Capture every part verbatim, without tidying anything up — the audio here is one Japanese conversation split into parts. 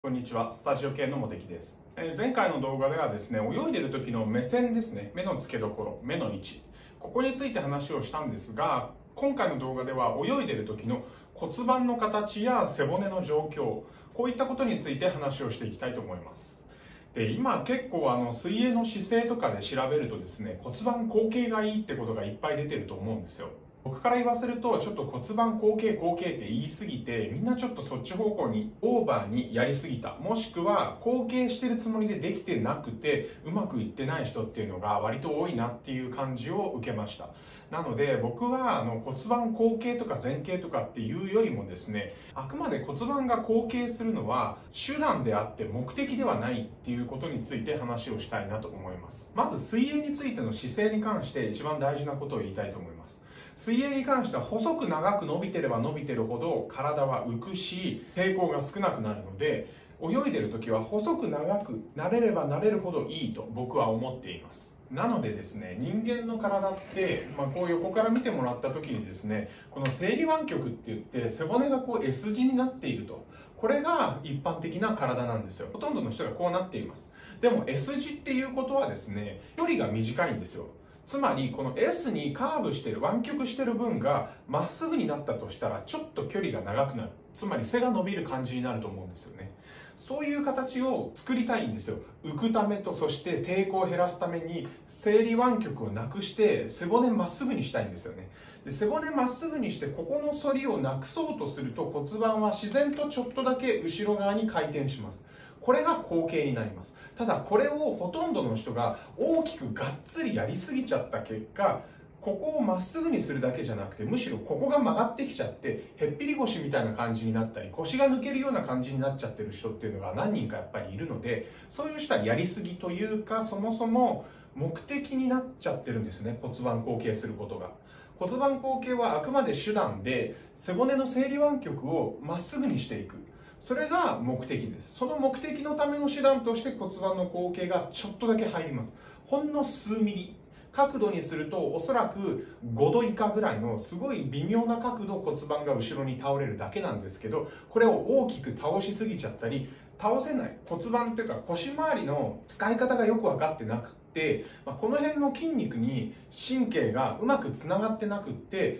こんにちは、スタジオ系の茂木です。えー前回の動画ではですね、泳いでる時の目線ですね、目の付けどころ、目の位置、ここについて話をしたんですが、今回の動画では泳いでる時の骨盤の形や背骨の状況、こういったことについて話をしていきたいと思います。で、今結構あの水泳の姿勢とかで調べるとですね、骨盤後傾がいいってことがいっぱい出てると思うんですよ。僕から言わせるとちょっと骨盤後傾後傾って言い過ぎて、みんなちょっとそっち方向にオーバーにやりすぎた、もしくは後傾してるつもりでできてなくてうまくいってない人っていうのが割と多いなっていう感じを受けました。なので僕はあの骨盤後傾とか前傾とかっていうよりもですね、あくまで骨盤が後傾するのは手段であって目的ではないっていうことについて話をしたいなと思います。まず水泳についての姿勢に関して一番大事なことを言いたいと思います。水泳に関しては細く長く伸びてれば伸びてるほど体は浮くし抵抗が少なくなるので、泳いでる時は細く長くなれればなれるほどいいと僕は思っています。なのでですね、人間の体って、まあ、こう横から見てもらった時にですね、この生理湾曲って言って背骨がこう S 字になっていると、これが一般的な体なんですよ。ほとんどの人がこうなっています。でも S 字っていうことはですね、距離が短いんですよ。つまりこの S にカーブしてる、湾曲してる分がまっすぐになったとしたらちょっと距離が長くなる、つまり背が伸びる感じになると思うんですよね。そういう形を作りたいんですよ。浮くためと、そして抵抗を減らすために生理湾曲をなくして背骨まっすぐにしたいんですよね。で、背骨まっすぐにしてここの反りをなくそうとすると骨盤は自然とちょっとだけ後ろ側に回転します。これが後傾になります。ただこれをほとんどの人が大きくがっつりやりすぎちゃった結果、ここをまっすぐにするだけじゃなくて、むしろここが曲がってきちゃってへっぴり腰みたいな感じになったり、腰が抜けるような感じになっちゃってる人っていうのが何人かやっぱりいるので、そういう人はやりすぎというか、そもそも目的になっちゃってるんですね、骨盤後傾することが。骨盤後傾はあくまで手段で、背骨の生理湾曲をまっすぐにしていく、それが目的です。その目的のための手段として骨盤の後傾がちょっとだけ入ります。ほんの数ミリ。角度にするとおそらくごど以下ぐらいのすごい微妙な角度骨盤が後ろに倒れるだけなんですけど、これを大きく倒しすぎちゃったり、倒せない骨盤というか腰回りの使い方がよく分かってなくて、この辺の筋肉に神経がうまくつながってなくって、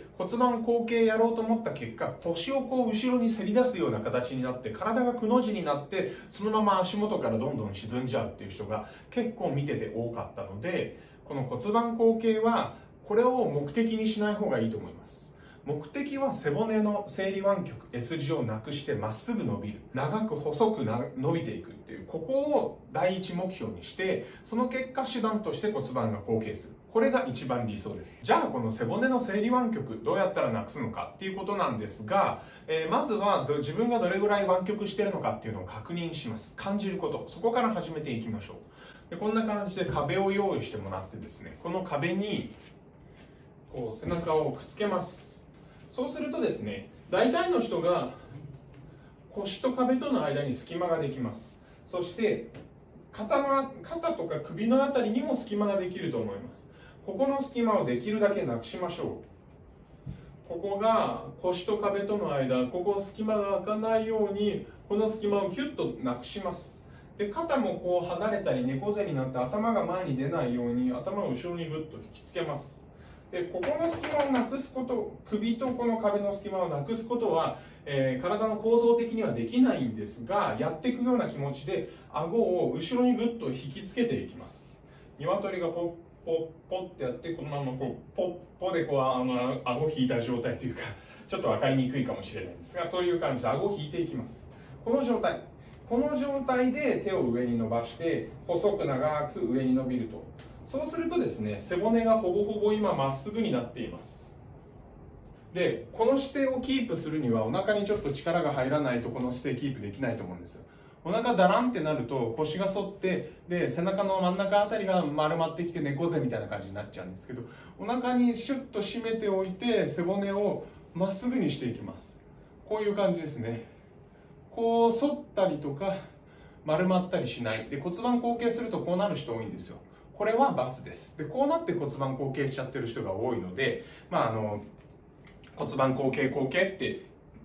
骨盤後傾やろうと思った結果、腰をこう後ろにせり出すような形になって体がくの字になって、そのまま足元からどんどん沈んじゃうっていう人が結構見てて多かったので、この骨盤後傾はこれを目的にしない方がいいと思います。目的は背骨の生理湾曲 S 字をなくしてまっすぐ伸びる、長く細くな伸びていくっていう、ここを第一目標にして、その結果手段として骨盤が後傾する、これが一番理想です。じゃあこの背骨の生理湾曲どうやったらなくすのかっていうことなんですが、えー、まずは自分がどれぐらい湾曲しているのかっていうのを確認します。感じること、そこから始めていきましょう。で、こんな感じで壁を用意してもらってですね、この壁にこう背中をくっつけます。そうするとですね、大体の人が腰と壁との間に隙間ができます。そして肩の肩とか首のあたりにも隙間ができると思います。ここの隙間をできるだけなくしましょう。ここが腰と壁との間、ここ隙間が開かないようにこの隙間をキュッとなくします。で、肩もこう離れたり猫背になって頭が前に出ないように頭を後ろにぐっと引きつけます。で、ここの隙間をなくすこと、首とこの壁の隙間をなくすことは、えー、体の構造的にはできないんですが、やっていくような気持ちで顎を後ろにぐっと引きつけていきます。鶏がポッポッポッってやって、このままこうポッポでこうあの顎引いた状態というか、ちょっと分かりにくいかもしれないんですが、そういう感じで顎を引いていきます。この状態。この状態で手を上に伸ばして細く長く上に伸びると、そうするとですね、背骨がほぼほぼ今まっすぐになっています。で、この姿勢をキープするにはお腹にちょっと力が入らないとこの姿勢キープできないと思うんですよ。お腹だらんってなると腰が反って、で背中の真ん中あたりが丸まってきて猫背みたいな感じになっちゃうんですけど、お腹にシュッと締めておいて背骨をまっすぐにしていきます。こういう感じですね。こう反ったりとか丸まったりしないで、骨盤後傾するとこうなる人多いんですよ。これは×です。で、こうなって骨盤後傾しちゃってる人が多いので、まあ、あの骨盤後傾後傾って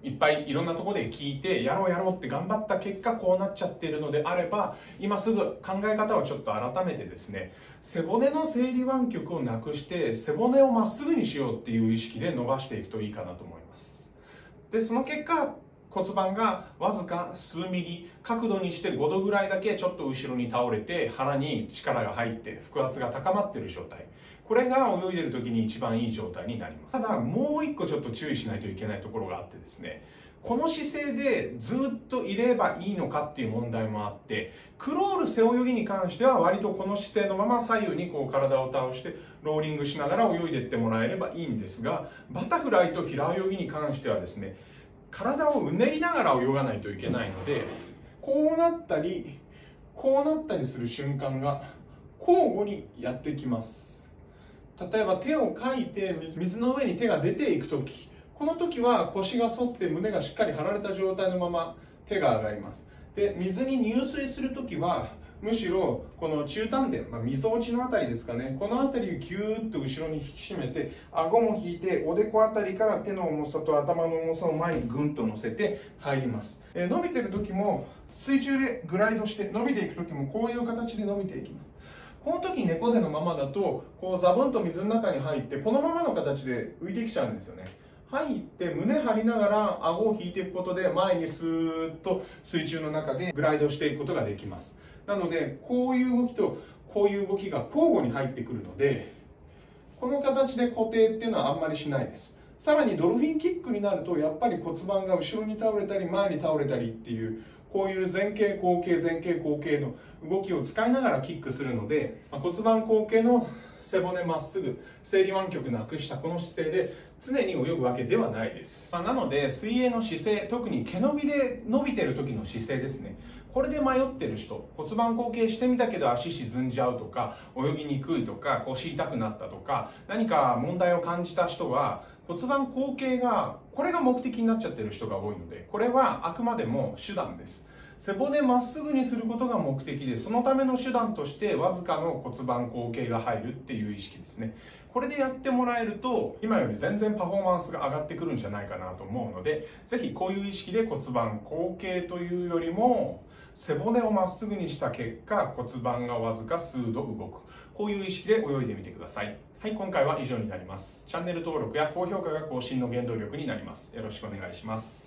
いっぱいいろんなところで聞いてやろうやろうって頑張った結果こうなっちゃっているのであれば、今すぐ考え方をちょっと改めてですね、背骨の整理湾曲をなくして背骨をまっすぐにしようっていう意識で伸ばしていくといいかなと思います。でその結果、骨盤がわずか数ミリ角度にしてごどぐらいだけちょっと後ろに倒れて、腹に力が入って腹圧が高まっている状態、これが泳いでる時に一番いい状態になります。ただもう一個ちょっと注意しないといけないところがあってですね、この姿勢でずっといればいいのかっていう問題もあって、クロール背泳ぎに関しては割とこの姿勢のまま左右にこう体を倒してローリングしながら泳いでいってもらえればいいんですが、バタフライと平泳ぎに関してはですね、体をうねりながら泳がないといけないので、こうなったりこうなったりする瞬間が交互にやってきます。例えば手をかいて水の上に手が出ていく時、この時は腰が反って胸がしっかり張られた状態のまま手が上がります。で水に入水する時はむしろこの中丹田、まあ、みぞおちのあたりですかね、このあたりをギューッと後ろに引き締めて、顎も引いておでこあたりから手の重さと頭の重さを前にグンと乗せて入ります。えー、伸びてる時も水中でグライドして伸びていく時もこういう形で伸びていきます。この時猫背のままだとこうザブンと水の中に入ってこのままの形で浮いてきちゃうんですよね。入って胸張りながら顎を引いていくことで前にスーッと水中の中でグライドしていくことができます。なのでこういう動きとこういう動きが交互に入ってくるので、この形で固定っていうのはあんまりしないです。さらにドルフィンキックになるとやっぱり骨盤が後ろに倒れたり前に倒れたりっていう、こういう前傾後傾前傾後傾の動きを使いながらキックするので、骨盤後傾の背骨まっすぐ整理湾曲なくしたこの姿勢で常に泳ぐわけではないです。なので水泳の姿勢、特に毛伸びで伸びてる時の姿勢ですね、これで迷ってる人、骨盤後傾してみたけど足沈んじゃうとか泳ぎにくいとか腰痛くなったとか何か問題を感じた人は、骨盤後傾がこれが目的になっちゃってる人が多いので、これはあくまでも手段です。背骨まっすぐにすることが目的で、そのための手段としてわずかの骨盤後傾が入るっていう意識ですね。これでやってもらえると今より全然パフォーマンスが上がってくるんじゃないかなと思うので、ぜひこういう意識で骨盤後傾というよりも背骨をまっすぐにした結果骨盤がわずか数度動く、こういう意識で泳いでみてください。はい、今回は以上になります。チャンネル登録や高評価が更新の原動力になります。よろしくお願いします。